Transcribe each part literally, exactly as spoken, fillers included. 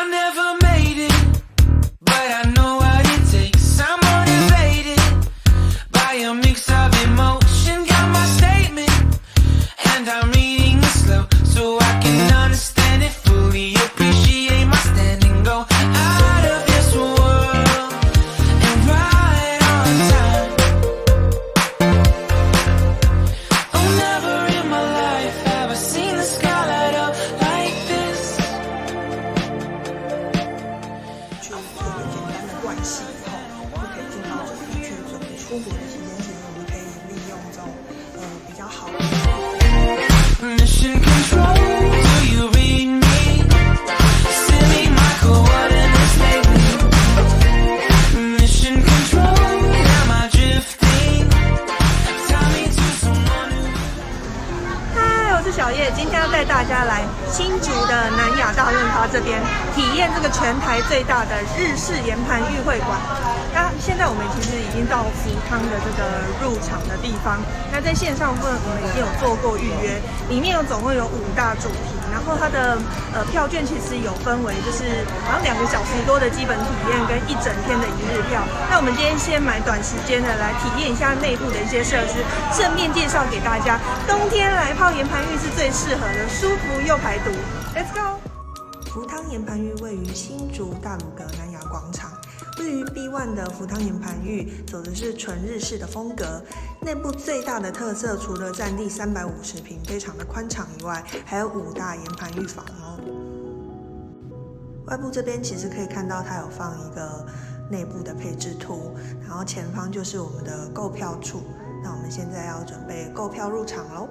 小叶今天要带大家来新竹的南亚大润发这边体验这个全台最大的日式岩盘浴会馆。那现在我们其实已经到福康的这个入场的地方。那在线上部分我们已经有做过预约，里面有总共有五大主题，然后它的呃票券其实有分为就是好像两个小时多的基本体验跟一整天的一日票。那我们今天先买短时间的来体验一下内部的一些设施，顺便介绍给大家，冬天来泡岩盘浴是最适合的，舒服又排毒。Let's go！ 福汤岩盘浴位于新竹大鲁阁南雅广场，位于 B 一 的福汤岩盘浴走的是纯日式的风格。内部最大的特色，除了占地三百五十平，非常的宽敞以外，还有五大岩盘浴房哦。外部这边其实可以看到，它有放一个内部的配置图，然后前方就是我们的购票处。那我们现在要准备购票入场喽。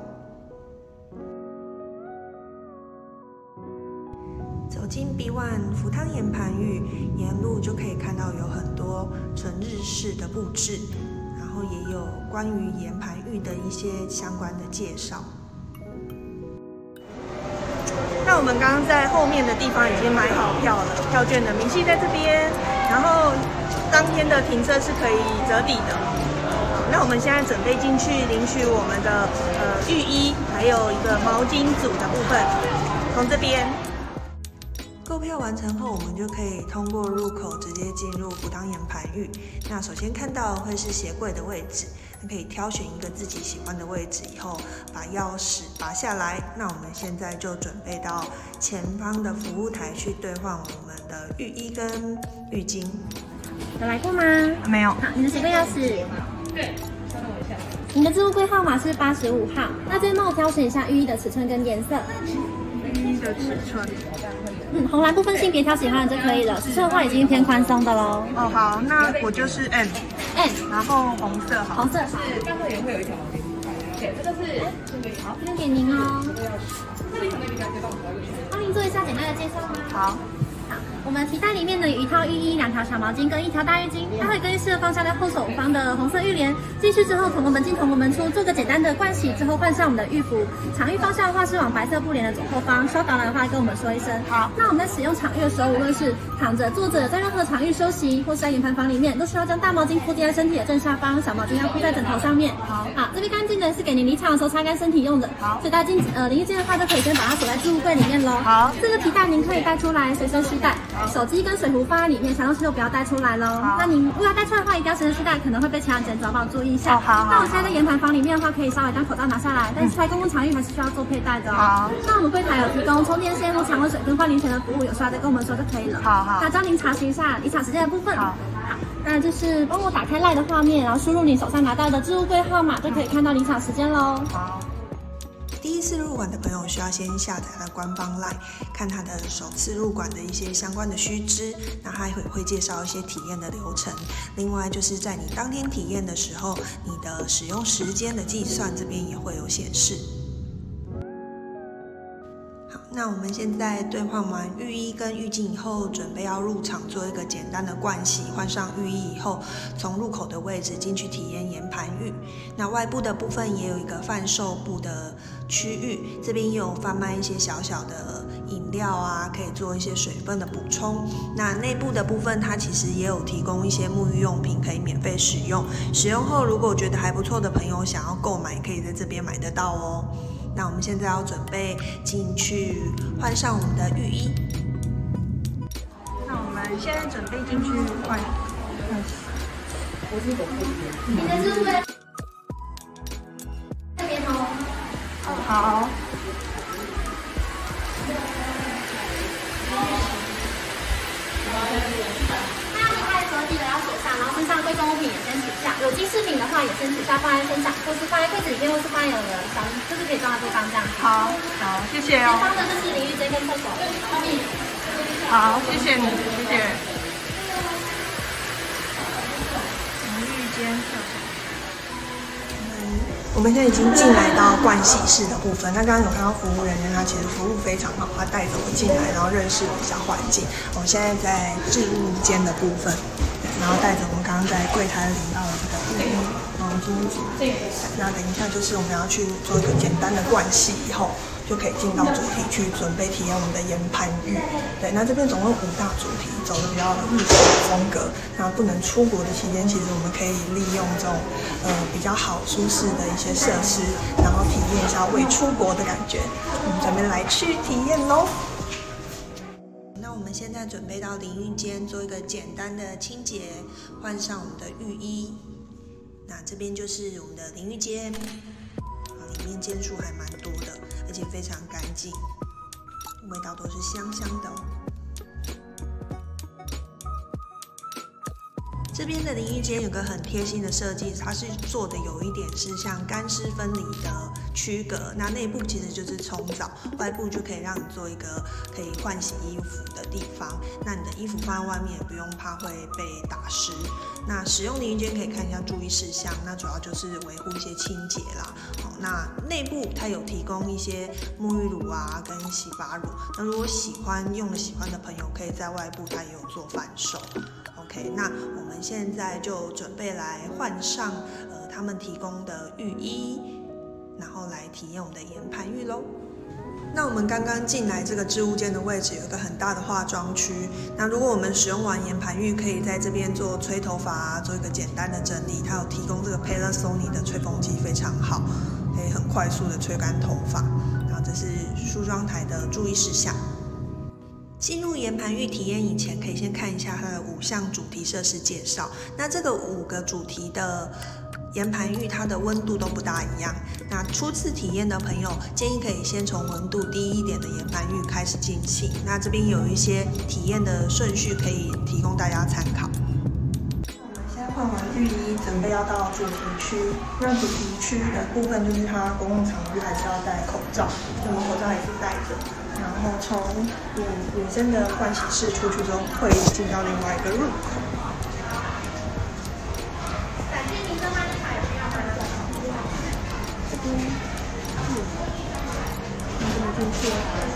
走进 B 一 福汤岩盘浴，沿路就可以看到有很多纯日式的布置，然后也有关于岩盘浴的一些相关的介绍。 那我们刚刚在后面的地方已经买好票了，票券的明细在这边，然后当天的停车是可以折抵的。那我们现在准备进去领取我们的呃浴衣，还有一个毛巾组的部分，从这边。 购票完成后，我们就可以通过入口直接进入福汤岩盘浴。那首先看到会是鞋柜的位置，可以挑选一个自己喜欢的位置，以后把钥匙拔下来。那我们现在就准备到前方的服务台去兑换我们的浴衣跟浴巾。 有来过吗？ 没有。 好，你的鞋柜钥匙。对。你的置物柜号码是八十五号。那这边帮我挑选一下浴衣的尺寸跟颜色。 浴衣的尺寸。 嗯，红蓝不分性别挑喜欢的就可以了。尺寸的话已经偏宽松的喽。 哦，好，那我就是 M M， 然后红色好。 红色好。 刚会员会有一条毛巾。对，这个是好，这边给您哦。 这里可能比较接帮我们帮您做一下简单的介绍吗？ 好。 好，我们提袋里面呢有一套浴衣、两条小毛巾跟一条大浴巾，它会更衣室放下在后手方的红色浴帘。进去之后，同我们进同我们出，做个简单的盥洗之后换上我们的浴服。场浴方向的话是往白色布帘的左后方，需要导览的话跟我们说一声。好，那我们在使用场浴的时候，无论是躺着、坐着，在任何场浴休息，或是在岩盘房里面，都需要将大毛巾铺垫在身体的正下方，小毛巾要铺在枕头上面。好，好，这边干净的是给您离场的时候擦干身体用的。好，所以大家进呃淋浴间的话，就可以先把它锁在置物柜里面喽。好，这个提袋您可以带出来随身携带。手机跟水壶放在里面，小东西就不要带出来喽。那您如果要带出来的话，一定要随身携带，可能会被其他人捡走，帮我注意一下。哦、好, 好。那我现在在岩盘房里面的话，可以稍微将口罩拿下来，但是在公共场域还是需要做佩戴的哦。好。那我们柜台有提供充电线、常温水跟换零钱的服务，有需要再跟我们说就可以了。好好。那教您查询一下离场时间的部分。好。好，那就是帮我打开 LINE 的画面，然后输入你手上拿到的置物柜号码，就可以看到离场时间喽。好。 第一次入馆的朋友需要先下载它的官方 LINE， 看它的首次入馆的一些相关的须知，那它会会介绍一些体验的流程。另外就是在你当天体验的时候，你的使用时间的计算这边也会有显示。好，那我们现在兑换完浴衣跟浴巾以后，准备要入场做一个简单的盥洗，换上浴衣以后，从入口的位置进去体验岩盘浴。那外部的部分也有一个贩售部的区域，这边也有贩卖一些小小的饮料啊，可以做一些水分的补充。那内部的部分，它其实也有提供一些沐浴用品可以免费使用。使用后，如果觉得还不错的朋友想要购买，可以在这边买得到哦。那我们现在要准备进去换上我们的浴衣。 们现在准备进去换。 我是走这边。 你的是会这边哦。 好。 那你开的时候记得要写上，然后身上贵重物品也先取下，有机饰品的话也先取下，放在身上，或是放在柜子里面，或是放在有的小，就是可以装在地方这样。 好，好，谢谢哦。 前方的就是淋浴间跟厕所，后面。 好，谢谢你，谢谢。淋浴间、厕所。 我们现在已经进来到盥洗室的部分。那刚刚有看到服务人员，他其实服务非常好，他带着我进来，然后认识了一下环境。我们现在在置物间的部分，然后带着我们刚刚在柜台领到的这个浴衣、嗯巾纸。那等一下就是我们要去做一个简单的盥洗以后，就可以进到主题去准备体验我们的岩盘浴。对，那这边总共五大主题，走的比较日式的风格。那不能出国的期间，其实我们可以利用这种呃比较好舒适的一些设施，然后体验一下未出国的感觉。我们准备来去体验喽。那我们现在准备到淋浴间做一个简单的清洁，换上我们的浴衣。那这边就是我们的淋浴间，里面间数还蛮多的，而且非常干净，味道都是香香的哦。这边的淋浴间有个很贴心的设计，它是做的有一点是像干湿分离的区隔，那内部其实就是冲澡，外部就可以让你做一个可以换洗衣服的地方。那你的衣服放在外面也不用怕会被打湿。那使用淋浴间可以看一下注意事项，那主要就是维护一些清洁啦。好，那内部它有提供一些沐浴乳啊跟洗发乳，那如果喜欢用的喜欢的朋友，可以在外部它也有做贩售。OK， 那我们现在就准备来换上呃他们提供的浴衣，然后来体验我们的岩盘浴喽。那我们刚刚进来这个置物间的位置有一个很大的化妆区，那如果我们使用完岩盘浴，可以在这边做吹头发啊，做一个简单的整理。它有提供这个 Panasonic 的吹风机，非常好，可以很快速的吹干头发。然后这是梳妆台的注意事项。进入岩盘浴体验以前，可以先看一下它的五项主题设施介绍。那这个五个主题的岩盘浴，它的温度都不大一样。那初次体验的朋友，建议可以先从温度低一点的岩盘浴开始进行。那这边有一些体验的顺序可以提供大家参考。我们现在换完浴衣，准备要到主题区。那主题区的部分就是它公共场域还是要戴口罩，我们口罩也是戴着。然后从女女生的盥洗室出去之后，会进到另外一个入口。感谢您的欢迎采这边，嗯，你怎么进去？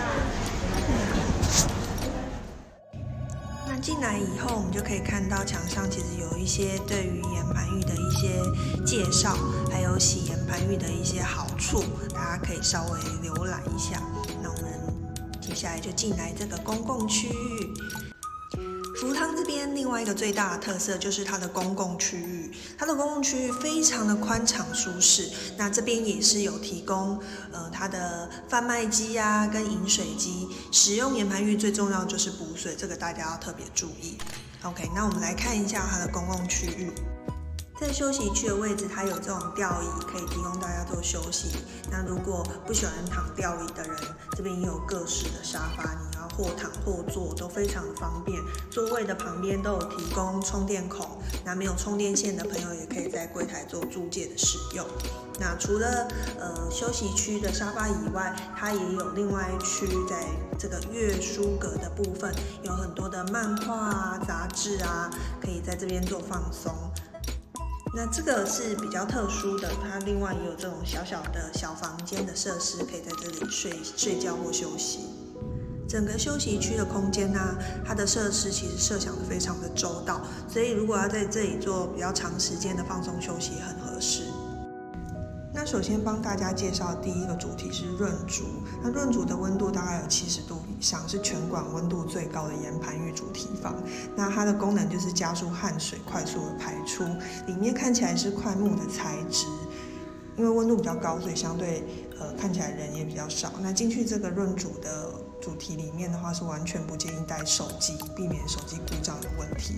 那进来以后，我们就可以看到墙上其实有一些对于岩盘浴的一些介绍，还有洗岩盘浴的一些好处，大家可以稍微浏览一下。那我们接下来就进来这个公共区域。福汤这边另外一个最大的特色就是它的公共区域，它的公共区域非常的宽敞舒适。那这边也是有提供呃它的贩卖机啊跟饮水机。使用岩盘浴最重要就是补水，这个大家要特别注意。OK， 那我们来看一下它的公共区域。在休息区的位置，它有这种吊椅，可以提供大家做休息。那如果不喜欢躺吊椅的人，这边也有各式的沙发，你要或躺或坐都非常的方便。座位的旁边都有提供充电孔，那没有充电线的朋友也可以在柜台做租借的使用。那除了呃休息区的沙发以外，它也有另外一区，在这个阅书阁的部分，有很多的漫画啊、杂志啊，可以在这边做放松。那这个是比较特殊的，它另外也有这种小小的小房间的设施，可以在这里睡睡觉或休息。整个休息区的空间呢、啊，它的设施其实设想的非常的周到，所以如果要在这里做比较长时间的放松休息，很合适。那首先帮大家介绍第一个主题是润足，那润足的温度大概有七十度以上，是全馆温度最高的岩盘浴主题房。那它的功能就是加速汗水快速的排出，里面看起来是块木的材质，因为温度比较高，所以相对呃看起来人也比较少。那进去这个润足的主题里面的话是完全不建议带手机，避免手机故障的问题。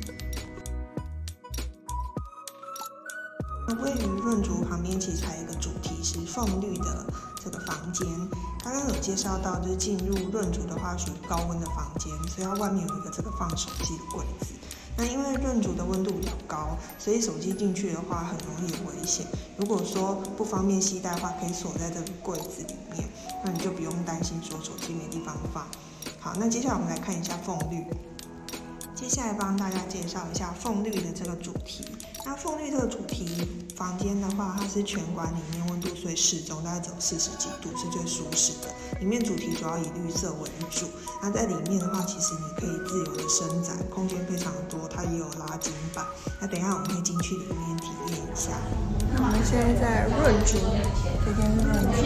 位于润竹旁边，其实还有一个主题是凤绿的这个房间。刚刚有介绍到，就是进入润竹的话属于高温的房间，所以它外面有一个这个放手机的柜子。那因为润竹的温度比较高，所以手机进去的话很容易有危险。如果说不方便携带的话，可以锁在这个柜子里面，那你就不用担心说手机没地方放。好，那接下来我们来看一下凤绿。接下来帮大家介绍一下凤绿的这个主题。那凤绿这个主题房间的话，它是全馆里面温度最适中，大概只有四十几度，是最舒适的。里面主题主要以绿色为主。那在里面的话，其实你可以自由的伸展，空间非常多，它也有拉筋板。那等一下我们会进去里面体验一下。那我们现在在润竹，这间润竹，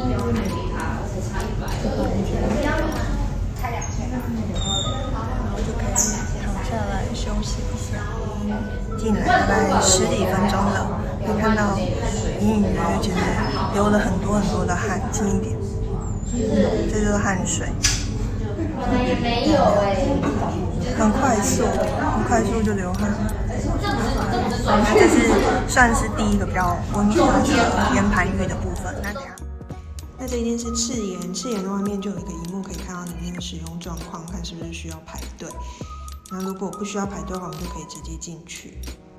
然后就可以躺下来休息一下。进来大概十几分钟了，可以看到隐隐约约其实流了很多很多的汗，近一点，这就是汗水， 也没有哎， 很快速，很快速就流汗。这是算是第一个比较温和的岩盘浴的部分。那等下，那这一间是赤岩，赤岩的外面就有一个萤幕，可以看到里面的使用状况，看是不是需要排队。那如果不需要排队的话，我们就可以直接进去。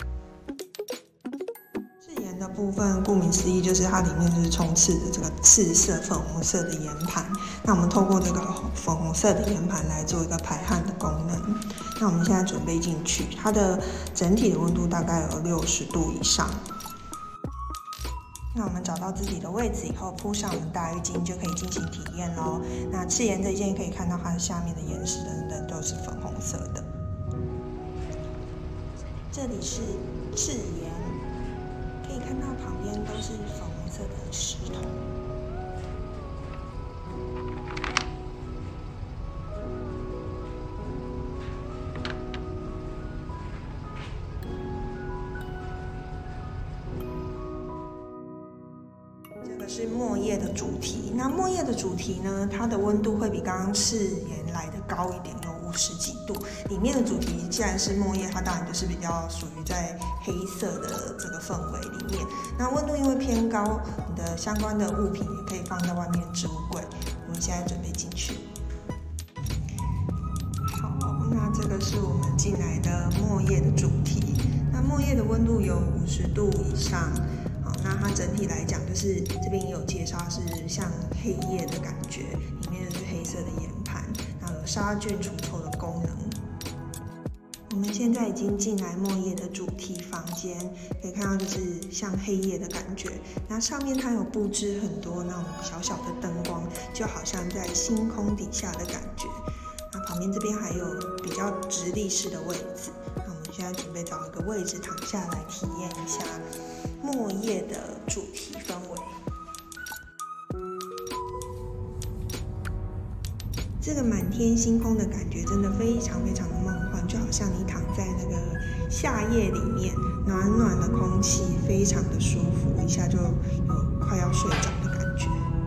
赤岩的部分，顾名思义，就是它里面就是充斥着这个赤色、粉红色的岩盘。那我们透过这个粉红色的岩盘来做一个排汗的功能。那我们现在准备进去，它的整体的温度大概有六十度以上。那我们找到自己的位置以后，铺上我们大浴巾就可以进行体验咯。那赤岩这件可以看到它的下面的岩石等等都是粉红色的。这里是赤岩，可以看到旁边都是粉红色的石头。这个是墨叶的主题。那墨叶的主题呢，它的温度会比刚刚赤岩来的高一点，有五十几度。里面的主题既然是墨叶，它当然就是比较属于在黑色的这个氛围里面。那温度因为偏高，你的相关的物品也可以放在外面置物柜。我们现在准备进去。好，那这个是我们进来的墨叶的主题。那墨叶的温度有五十度以上。那它整体来讲，就是这边也有介绍，是像黑夜的感觉，里面就是黑色的岩盘，然后有杀菌除臭的功能。我们现在已经进来墨叶的主题房间，可以看到就是像黑夜的感觉。那上面它有布置很多那种小小的灯光，就好像在星空底下的感觉。那旁边这边还有比较直立式的位置。那我们现在准备找一个位置躺下来体验一下墨叶的主题氛围。这个满天星空的感觉真的非常非常的梦幻，就好像你躺在那个夏夜里面，暖暖的空气，非常的舒服，一下就有快要睡着的感觉。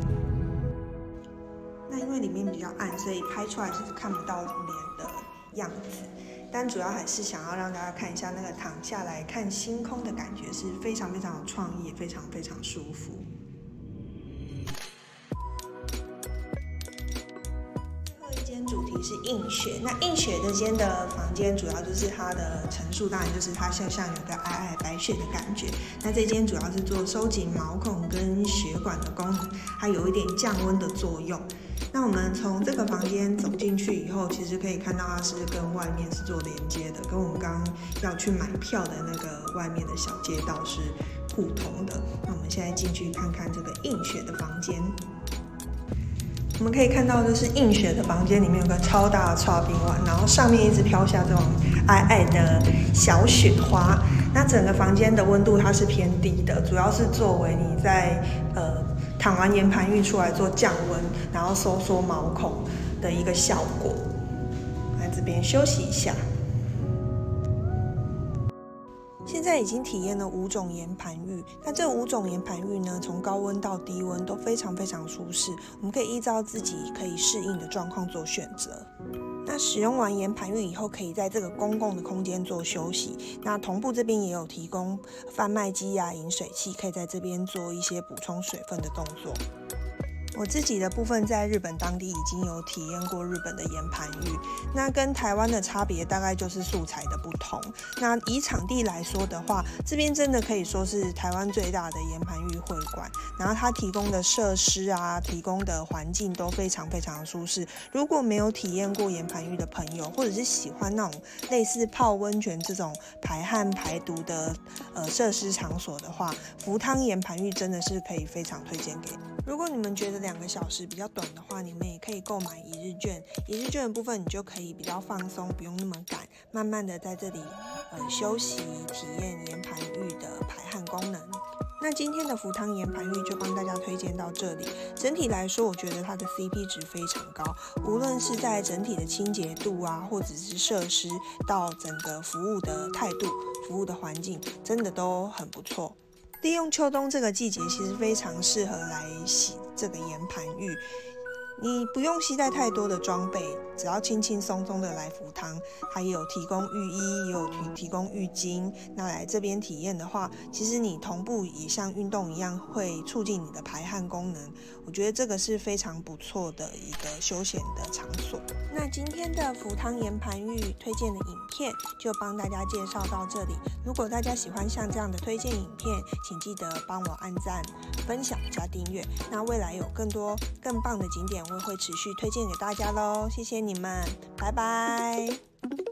那因为里面比较暗，所以拍出来是看不到脸的样子。但主要还是想要让大家看一下那个躺下来看星空的感觉，是非常非常有创意，也非常非常舒服。最后一间主题是映雪，那映雪这间的房间主要就是它的陈述，当然就是它像像有个皑皑白雪的感觉。那这间主要是做收紧毛孔跟血管的功能，它有一点降温的作用。那我们从这个房间走进去以后，其实可以看到它是跟外面是做连接的，跟我们刚刚要去买票的那个外面的小街道是互通的。那我们现在进去看看这个映雪的房间。我们可以看到，就是映雪的房间里面有个超大的刨冰碗，然后上面一直飘下这种皑皑的小雪花。那整个房间的温度它是偏低的，主要是作为你在呃。躺完岩盘浴出来做降温，然后收缩毛孔的一个效果。来这边休息一下。现在在已经体验了五种岩盘浴，那这五种岩盘浴呢，从高温到低温都非常非常舒适，我们可以依照自己可以适应的状况做选择。那使用完岩盘浴以后，可以在这个公共的空间做休息。那同步这边也有提供贩卖机啊、饮水器，可以在这边做一些补充水分的动作。我自己的部分在日本当地已经有体验过日本的岩盘浴，那跟台湾的差别大概就是素材的不同。那以场地来说的话，这边真的可以说是台湾最大的岩盘浴会馆，然后它提供的设施啊、提供的环境都非常非常的舒适。如果没有体验过岩盘浴的朋友，或者是喜欢那种类似泡温泉这种排汗排毒的呃设施场所的话，福汤岩盘浴真的是可以非常推荐给你。如果你们觉得两个小时比较短的话，你们也可以购买一日券。一日券的部分，你就可以比较放松，不用那么赶，慢慢的在这里呃休息，体验岩盘浴的排汗功能。那今天的福汤岩盘浴就帮大家推荐到这里。整体来说，我觉得它的 C P 值非常高，无论是在整体的清洁度啊，或者是设施，到整个服务的态度、服务的环境，真的都很不错。利用秋冬这个季节，其实非常适合来洗这个岩盘浴。你不用携带太多的装备，只要轻轻松松的来福汤。它也有提供浴衣，也有提提供浴巾。那来这边体验的话，其实你同步也像运动一样，会促进你的排汗功能。我觉得这个是非常不错的一个休闲的场所。那今天的福汤岩盘浴推荐的影片就帮大家介绍到这里。如果大家喜欢像这样的推荐影片，请记得帮我按赞、分享加订阅。那未来有更多更棒的景点，我会持续推荐给大家咯。谢谢你们，拜拜。